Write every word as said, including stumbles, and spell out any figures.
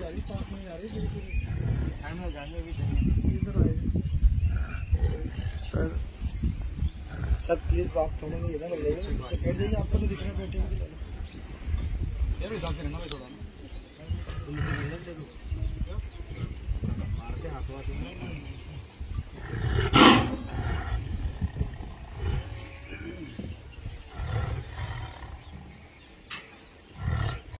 रही, पास में जा रही बिल्कुल। सर सर प्लीज आप थोड़ा सा इधर हो जाइए, बैठ जाइए, आपको तो दिख रहा है बैठे हुए। यार हिसाब से रहना भाई थोड़ा ना, मार के हाथ